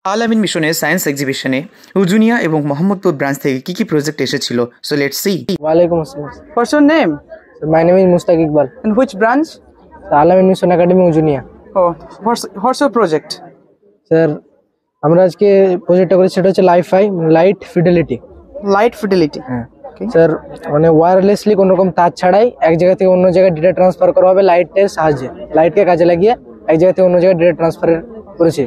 আল আমিন মিশনের সায়েন্স এক্সিবিশনে উজুনিয়া এবং মোহাম্মদপুর ব্রাঞ্চ থেকে কি কি প্রজেক্ট এসেছিল? So let's see. Walaikum Assalam. What's your name So my name is Mustaq Iqbal. and which branch? Al Amin Mission Academy Ujunia. Oh, what's your project? Sir আমরা আজকে প্রজেক্টটা করেছি, সেটা হচ্ছে লাইট ফিডেলিটি। Light fidelity. হ্যাঁ Okay. Sir, মানে wirelessly কোনো রকম তার ছাড়াই এক জায়গা থেকে অন্য জায়গায় ডেটা ট্রান্সফার করা হবে লাইটের সাহায্যে। লাইটকে কাজে লাগিয়ে এক জায়গা থেকে অন্য জায়গায় ডেটা ট্রান্সফার করেছি।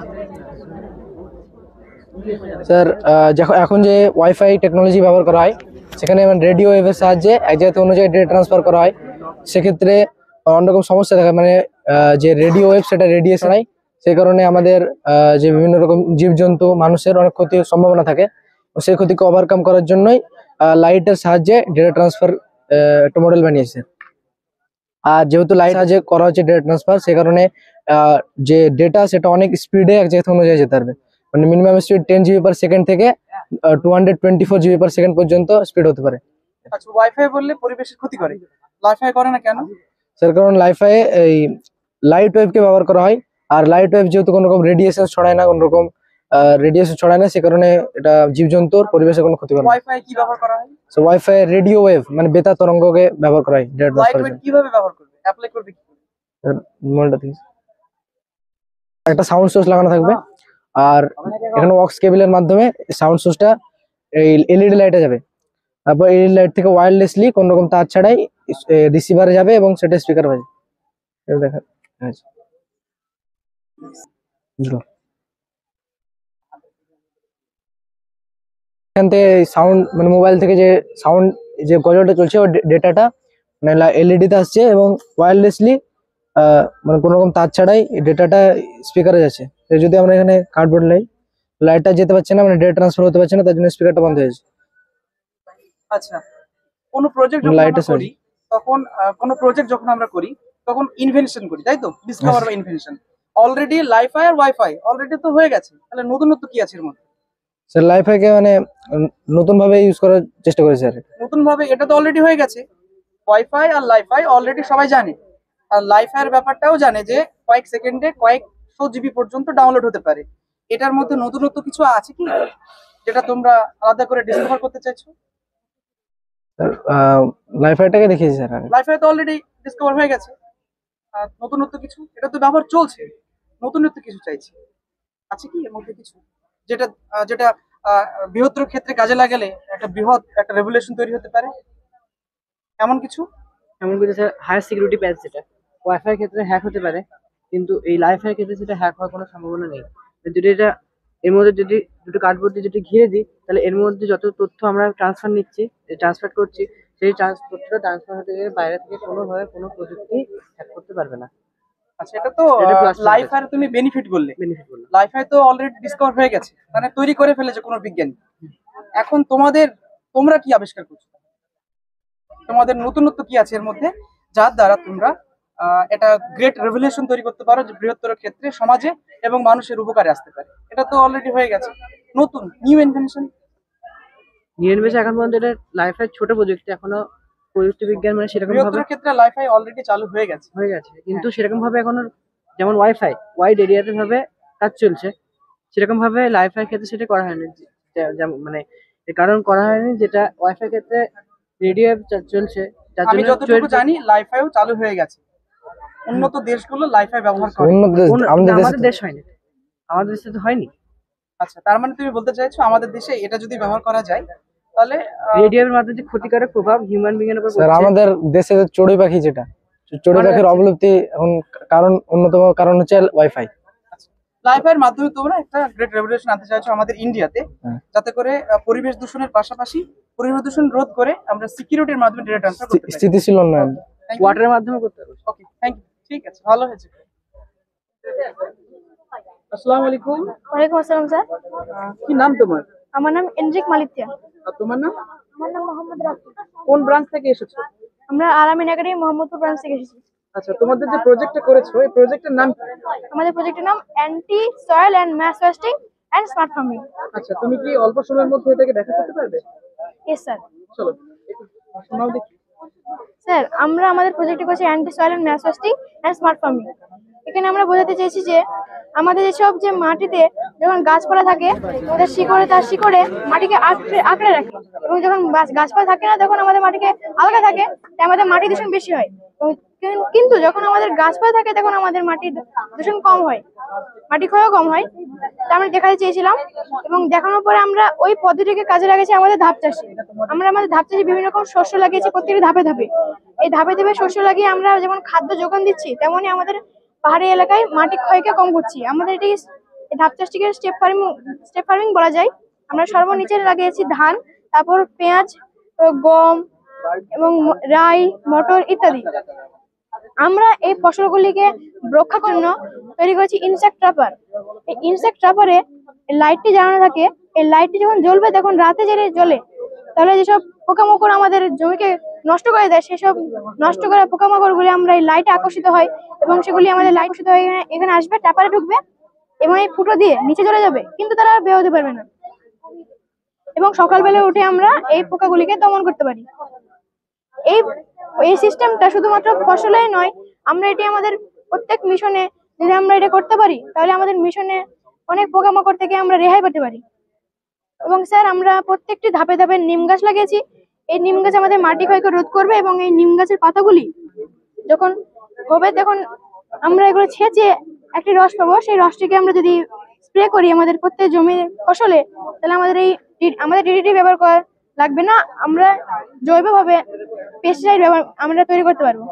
স্যার এখন যে ওয়াইফাই টেকনোলজি ব্যবহার করা হয়, সেখানে রেডিও ওয়েভের সাহায্যে এক জায়গা থেকে অন্য জায়গায় ডেটা ট্রান্সফার করা হয়। সেক্ষেত্রে অন্যরকম সমস্যা দেখা, মানে যে রেডিও ওয়েভ সেটা রেডিয়েশন হয়, সেই কারণে আমাদের যে বিভিন্ন রকম জীবজন্তু মানুষের অনেক ক্ষতির সম্ভাবনা থাকে। সেই ক্ষতিকে ওভারকাম করার জন্যই লাইটের সাহায্যে ডেটা ট্রান্সফার একটা মডেল বানিয়েছে। আর যেহেতু লাইট সাহায্যে করা হচ্ছে ডেটা ট্রান্সফার, সেই কারণে যে ডেটা সেটা অনেক স্পিডে এক জায়গা থেকে অন্য জায়গায় যেতে পারবে। মানে minimum speed 10 GB per second থেকে 224 জিবি পার সেকেন্ড পর্যন্ত স্পিড হতে পারে। আচ্ছা, ওয়াইফাই বললে পরিবেশের ক্ষতি করে, ওয়াইফাই করে না কেন? স্যার কারণ লাইফাই এই লাইট ওয়েভকে ব্যবহার করা হয়, আর লাইট ওয়েভ যেহেতু কোনো রকম রেডিয়েশন ছড়ায় না, কোনো রকম রেডিয়েশন ছড়ায় না, সে কারণে এটা জীবজন্তুর পরিবেশে কোনো ক্ষতি করে না। ওয়াইফাই কি ব্যবহার করা হয়? সো ওয়াইফাই রেডিও ওয়েভ মানে বেতার তরঙ্গকে ব্যবহার করা হয় ডেটা লাইট ট্রান্সফারের ওয়েভ জন্য। কিভাবে ব্যবহার করবে, অ্যাপ্লাই করবে কি করে? মডেলটা থেকে একটা সাউন্ড সোর্স লাগানো থাকবে, আর এখানে অক্স কেবলের মাধ্যমে সাউন্ড সোর্সটা এই এলইডি লাইটে যাবে। তারপর এলইডি লাইট থেকে ওয়্যারলেসলি কোনো রকম তার ছাড়াই রিসিভারে যাবে এবং সেটা স্পিকার বাজে। এটা দেখা আচ্ছা বুঝলো। এখান থেকে সাউন্ড মানে মোবাইল থেকে যে সাউন্ড যে গজলটা চলছে ও ডেটাটা মানে এলইডি তে আসছে এবং ওয়্যারলেসলি মানে কোনো রকম তার ছাড়াই ডেটাটা স্পিকারে যাচ্ছে। তো যদি আমরা এখানে কার্ডবোর্ড লাইটটা যেতে পারছে না, মানে ডেটা ট্রান্সফার হতে পারছে না, তার জন্য স্পিকারটা বন্ধ হয়ে যাচ্ছে। আচ্ছা, কোনো প্রজেক্ট যখন আমরা করি তখন ইনভেনশন করি, তাই তো? ডিসকভার বা ইনভেনশন। অলরেডি লাইফাই আর ওয়াইফাই অলরেডি তো হয়ে গেছে, তাহলে নতুনত্ব কি আছে এর মধ্যে? স্যার লাইফাইকে মানে নতুন ভাবে ইউজ করার চেষ্টা করেছি স্যার। নতুন ভাবে এটা তো অলরেডি হয়ে গেছে, ওয়াইফাই আর লাইফাই অলরেডি সবাই জানে। আর লাইফাইয়ের ব্যাপারটাও জানে যে কয়েক সেকেন্ডে কয়েকশো জিবি পর্যন্ত ডাউনলোড হতে পারে। এটার মধ্যে নতুনত্ব কিছু আছে কি যেটা তোমরা আলাদা করে ডিসকভার করতে চাইছো? স্যার লাইফাইটাকে দেখিয়েছি স্যার। লাইফাই তো অলরেডি ডিসকভার হয়ে গেছে, আর নতুনত্ব কিছু এটা তো ব্যবহার চলছে, নতুনত্ব কিছু চাইছি আছে কি এর মধ্যে কিছু যেটা বৃহত্তর ক্ষেত্রে কাজে লাগালে একটা বৃহৎ একটা রেভলিউশন তৈরি হতে পারে, এমন কিছু? স্যার হায়ার সিকিউরিটি প্যাচ, যেটা ওয়াইফাই ক্ষেত্রে হ্যাক হতে পারে, কিন্তু এই লাইফাই ক্ষেত্রে সেটা হ্যাক হওয়ার কোনো সম্ভাবনা নেই। যদি এটা এর মধ্যে যদি দুটো কার্ডবোর্ড দিয়ে যদি ঘিরে দিই, তাহলে এর মধ্যে যত তথ্য আমরা ট্রান্সফার করছি, সেই তথ্যটা ট্রান্সফার হতে গেলে বাইরে থেকে কোনোভাবে কোনো প্রযুক্তি হ্যাক করতে পারবে না। আচ্ছা, এটা তো লাইফাই তুমি বেনিফিট বললে, লাইফাই তো অলরেডি ডিসকভার হয়ে গেছে, মানে তৈরি করে ফেলেছে কোনো বিজ্ঞানী। এখন তোমরা কি আবিষ্কার করছো, তোমাদের নতুনত্ব কি আছে এর মধ্যে যার দ্বারা তোমরা এটা গ্রেট রেভলিউশন তৈরি করতে পারো, যে বৃহত্তর ক্ষেত্রে সমাজে এবং মানুষের উপকারে আসতে পারে? এটা তো অলরেডি হয়ে গেছে, নতুন নিউ ইনভেনশন। এখন পর্যন্ত এটা লাইফাই ছোট প্রযুক্তি, এখনো প্রযুক্তি বিজ্ঞান মানে সেরকম ভাবে ক্ষেত্রে লাইফাই অলরেডি চালু হয়ে গেছে, কিন্তু সেরকম ভাবে এখনো যেমন ওয়াইফাই ওয়াইড এরিয়াতে ভাবে কাজ চলছে, সেরকম ভাবে লাইফাই ক্ষেত্রে সেটা করা হয়নি। যেমন মানে কারণ করা হয়নি, যেটা ওয়াইফাই ক্ষেত্রে রেডিও চলছে, যার আমি জন্য যতটুকু জানি লাইফাইও চালু হয়ে গেছে। উন্নত দেশগুলো লাইফাই ব্যবহার করে, আমাদের দেশ হয়নি, আমাদের দেশে তো হয়নি। আচ্ছা, তার মানে তুমি বলতে চাইছো আমাদের দেশে এটা যদি ব্যবহার করা যায় তাহলে রেডিওর মাধ্যমে যে ক্ষতিকারক প্রভাব হিউম্যান বিং এর উপর স্যার আমাদের দেশে চড়ুই পাখি, যেটা চড়ুই পাখির অবলুপ্তি এখন অন্যতম কারণ হচ্ছে ওয়াইফাই। লাইফাইয়ের মাধ্যমে তোমরা একটা গ্রেট রেভলিউশন আনতে চাইছো আমাদের ইন্ডিয়াতে, যাতে করে পরিবেশ দূষণের পাশাপাশি পরিবেশ দূষণ রোধ করে আমরা সিকিউরিটির মাধ্যমে ডেটা ট্রান্সফার করতে পারি, স্থিতিশীল উন্নয়ন ওয়াটারের মাধ্যমে করতে পারি। ওকে, থ্যাংক ইউ, ঠিক আছে, ভালো হয়েছে। আসসালামু আলাইকুম। ওয়ালাইকুম আসসালাম স্যার। কি নাম তোমার? আমার নাম এনরিক মালিতিয়া। আর তোমার নাম? আমার নাম মোহাম্মদ রাফি। কোন ব্রাঞ্চ থেকে এসেছো? আমরা আল আমিন একাডেমি মোহাম্মদপুর ব্রাঞ্চ থেকে এসেছি। আচ্ছা, তোমাদের যে প্রজেক্টটা করেছো এই প্রজেক্টের নাম কি? আমাদের প্রজেক্টের নাম anti soil and mass wasting and smart farming. আচ্ছা, তুমি কি অল্প সময়ের মধ্যে এটাকে ব্যাখ্যা করতে পারবে? Yes sir. চলো একটু শোনাও দেখি। স্যার, আমরা আমাদের প্রজেক্টে করেছি anti soil and mass wasting and smart farming. এখানে আমরা বোঝাতে চাইছি যে আমাদের যেসব যে মাটিতে যখন গাছপালা থাকে তার শিকড়ে মাটিকে আঁকড়ে রাখে, এবং যখন গাছপালা থাকে না তখন আমাদের মাটিকে আলগা থাকে, তাই আমাদের মাটি দূষণ বেশি হয়। কিন্তু যখন আমাদের গাছপালা থাকে তখন আমাদের মাটি দূষণ কম হয়, মাটি ক্ষয়ও কম হয়। তা আমরা দেখাতে চেয়েছিলাম, এবং দেখানোর পরে আমরা ওই পদ্ধতিকে কাজে লাগিয়েছি আমাদের ধাপ চাষে। আমরা আমাদের ধাপ চাষে বিভিন্ন রকম শস্য লাগিয়েছি প্রত্যেকটি ধাপে ধাপে। এই ধাপে ধাপে শস্য লাগিয়ে আমরা যেমন খাদ্য যোগান দিচ্ছি, তেমনই আমাদের পাহাড়ি এলাকায় মাটি ক্ষয়কে কম করছি। আমাদের এটি ধাপ চাষটিকে স্টেপ ফার্মিং বলা যায়। আমরা সর্বনিচে লাগিয়েছি ধান, তারপর পেঁয়াজ, গম এবং রাই, মটর ইত্যাদি। আমরা এই ফসলগুলিকে রক্ষা করার জন্য তৈরি করেছি ইনসেক্ট ট্র্যাপার। এই ইনসেক্ট ট্র্যাপারে লাইটটি জ্বালানো থাকে, এই লাইটটি যখন জ্বলবে তখন রাতে জ্বলে, তাহলে যেসব পোকামাকড় আমাদের জমিকে নষ্ট করে দেয়, সেসব নষ্ট করা পোকামাকড় গুলি আমরা এই লাইটে আকর্ষিত হয়, এবং সেগুলি আমাদের লাইট আকর্ষিত হয়ে এখানে আসবে, ট্র্যাপারে ঢুকবে এবং এই ফুটো দিয়ে নিচে চলে যাবে, কিন্তু তারা আর বের হতে পারবে না। এবং সকালবেলা উঠে আমরা এই পোকাগুলিকে দমন করতে পারি। এই সিস্টেমটা শুধুমাত্র ফসলেই নয়, আমরা এটি আমাদের প্রত্যেক মিশনে যদি আমরা এটা করতে পারি, তাহলে আমাদের মিশনে অনেক পোকামাকড় থেকে আমরা রেহাই পেতে পারি। এবং স্যার, আমরা প্রত্যেকটি ধাপে ধাপে নিম গাছ লাগিয়েছি। এই নিম গাছ আমাদের মাটি ক্ষয়কে রোধ করবে, এবং এই নিম গাছের পাতাগুলি যখন হবে তখন আমরা এগুলো ছেঁচে একটি রস পাবো। সেই রসটিকে আমরা যদি স্প্রে করি আমাদের প্রত্যেক জমির ফসলে, তাহলে আমাদের ডিডিটি ব্যবহার করা লাগবে না, আমরা জৈবভাবে পেস্টিসাইড আমরা তৈরি করতে পারবো।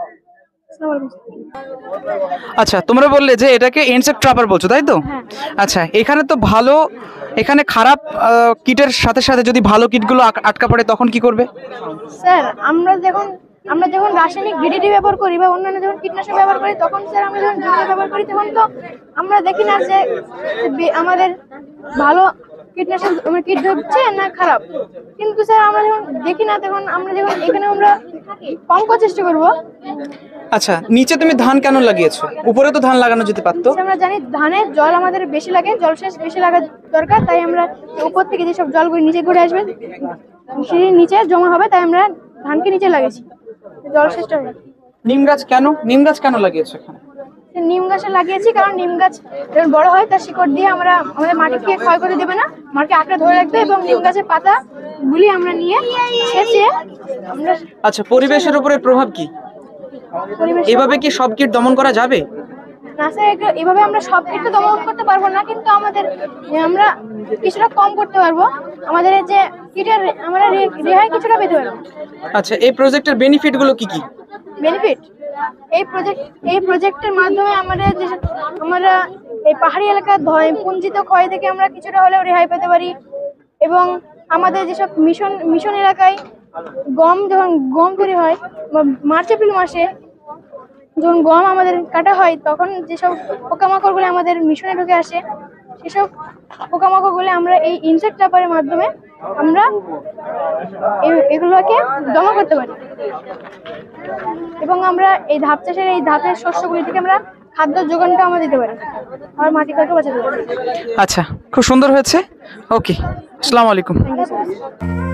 আচ্ছা, তোমরা বললে যে এটাকে ইনসেক্ট ট্র্যাপার বলছো, তাই তো? আচ্ছা, এখানে তো এখানে খারাপ কিটের সাথে সাথে যদি ভালো কিটগুলো আটকা পড়ে তখন কি করবে? স্যার, আমরা যখন রাসায়নিক ডিডিটি ব্যবহার করি বা অন্যান্য যখন কীটনাশক ব্যবহার করি, তখন স্যার আমরা যখন জমিতে ব্যবহার করি তখন তো আমরা দেখি না যে আমাদের ভালো কীটনাশক কিট ঢুকছে না খারাপ। কিন্তু স্যার আমরা যখন দেখি না তখন এখানে আমরা কম করার চেষ্টা করবো। আচ্ছা, নিচে তুমি ধান কেন লাগিয়েছো? উপরে তো ধান লাগানো যেতে পারতো। আমরা জানি ধানের জল আমাদের বেশি লাগে, জলসেচ বেশি লাগা দরকার, তাই আমরা উপর থেকে যেসব জলগুলি নিচে ঘুরে আসবে সেই নিচে জমা হবে, তাই আমরা ধানকে নিচে লাগিয়েছি জলসেচটা। নিম গাছ কেন লাগিয়েছো এখানে? নিম গাছে লাগিয়েছি কারণ নিম গাছ যখন বড় হয় তার শিকড় দিয়ে আমাদের মাটিকে ক্ষয় করে দেবে না, মাটিকে আঁকড়ে ধরে রাখবে, এবং নিম গাছের পাতা গুলি আমরা নিয়ে ছেঁচে আমরা। আচ্ছা, পরিবেশের উপরে প্রভাব কি? এভাবে কি সব কীট দমন করা যাবে? না স্যার, এভাবে আমরা সব কীট দমন করতে পারবো না, কিন্তু আমরা কিছুটা কম করতে পারবো। আমাদের যে কীটের আমরা রেহাই কিছুটা পেতে পারবো। আচ্ছা, এই প্রজেক্টের বেনিফিট গুলো কি কি? বেনিফিট এই প্রজেক্টের মাধ্যমে আমরা এই পাহাড়ি এলাকার পুঞ্জিত ক্ষয় থেকে আমরা কিছুটা হলেও রেহাই পেতে পারি, এবং আমাদের যেসব মিশন এলাকায় যখন গম তৈরি হয় মার্চ এপ্রিল মাসে, যখন গম আমাদের কাটা হয়, তখন যেসব পোকামাকড়গুলো আমাদের মিশনে ঢুকে আসে, সেসব পোকামাকড়গুলো আমরা এই ইনসেক্ট ট্র্যাপারের মাধ্যমে আমরা এগুলোকে দমন করতে পারি, এবং আমরা এই ধাপের শস্যগুলি থেকে আমরা খাদ্য যোগানটা আমরা দিতে পারি, আর মাটি ক্ষয়কে বাঁচাতে পারি। আচ্ছা, খুব সুন্দর হয়েছে। ওকে, আসসালামু আলাইকুম। Thank you sir.